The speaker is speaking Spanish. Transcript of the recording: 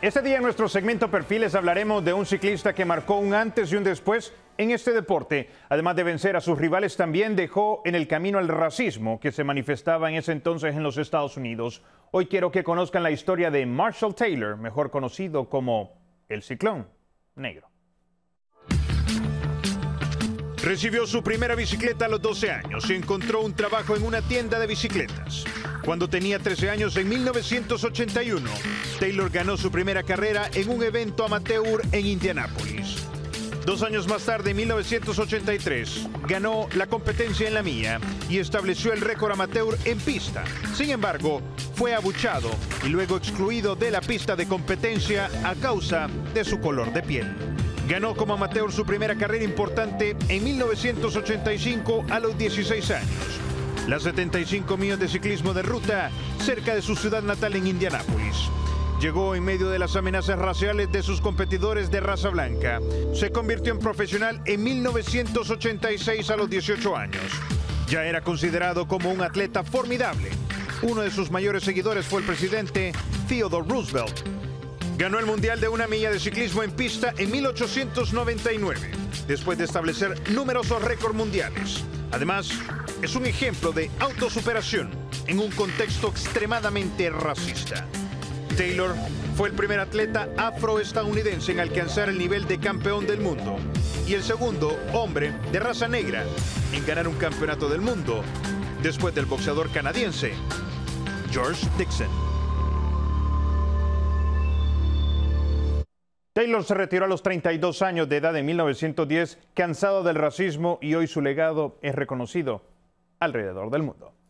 Este día en nuestro segmento Perfiles hablaremos de un ciclista que marcó un antes y un después en este deporte. Además de vencer a sus rivales, también dejó en el camino al racismo que se manifestaba en ese entonces en los Estados Unidos. Hoy quiero que conozcan la historia de Marshall Taylor, mejor conocido como el Ciclón Negro. Recibió su primera bicicleta a los 12 años y encontró un trabajo en una tienda de bicicletas. Cuando tenía 13 años, en 1981, Taylor ganó su primera carrera en un evento amateur en Indianápolis. 2 años más tarde, en 1983, ganó la competencia en la milla y estableció el récord amateur en pista. Sin embargo, fue abuchado y luego excluido de la pista de competencia a causa de su color de piel. Ganó como amateur su primera carrera importante en 1985 a los 16 años. Las 75 millas de ciclismo de ruta cerca de su ciudad natal en Indianápolis. Llegó en medio de las amenazas raciales de sus competidores de raza blanca. Se convirtió en profesional en 1986 a los 18 años. Ya era considerado como un atleta formidable. Uno de sus mayores seguidores fue el presidente Theodore Roosevelt. Ganó el Mundial de una milla de ciclismo en pista en 1899, después de establecer numerosos récords mundiales. Además, es un ejemplo de autosuperación en un contexto extremadamente racista. Taylor fue el primer atleta afroestadounidense en alcanzar el nivel de campeón del mundo y el segundo hombre de raza negra en ganar un campeonato del mundo, después del boxeador canadiense George Dixon. Taylor se retiró a los 32 años de edad en 1910, cansado del racismo, y hoy su legado es reconocido alrededor del mundo.